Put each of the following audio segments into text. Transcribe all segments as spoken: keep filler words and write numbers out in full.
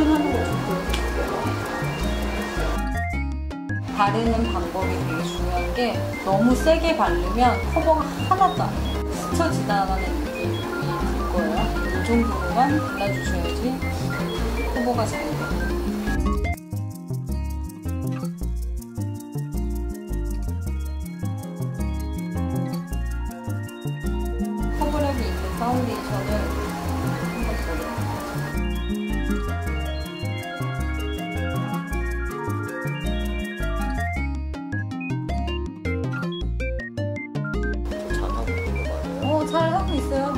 표현하는 거 좋고. 바르는 방법이 되게 중요한 게 너무 세게 바르면 커버가 하나도 안 돼요. 스쳐 지나가는 느낌이 들 거예요. 이 정도로만 발라주셔야지 커버가 잘 돼요. 커버력이 있는 파운데이션을 한번 버려요. 어, 잘 하고 있어요.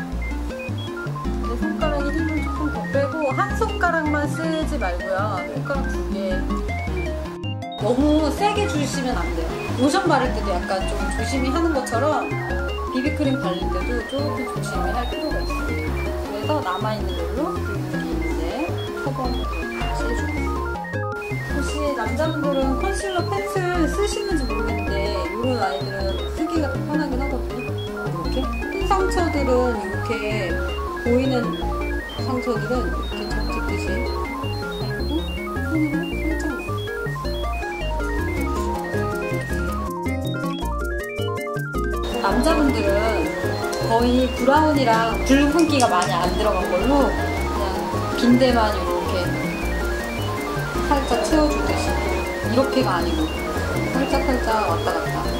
내 손가락에 힘을 조금 더 빼고 한 손가락만 쓰지 말고요. 손가락 두 개. 너무 세게 주시면 안 돼요. 로션 바를 때도 약간 좀 조심히 하는 것처럼 비비크림 바를 때도 조금 조심히 할 필요가 있어요. 그래서 남아있는 걸로 여기 있는데 커버를 다시 해주고. 혹시 남자분들은 컨실러 펜슬 쓰시는지 모르겠는데 이런 아이들은 쓰기가 더 편하긴 하거든요. 이렇게 큰 상처들은 이렇게 보이는 상처들은 이렇게 접듯이 하고 손으로 살짝 남자분들은 거의 브라운이랑 붉은기가 많이 안 들어간 걸로 그냥 빈대만 이렇게 살짝 채워주듯이, 이렇게가 아니고 살짝 살짝 왔다 갔다.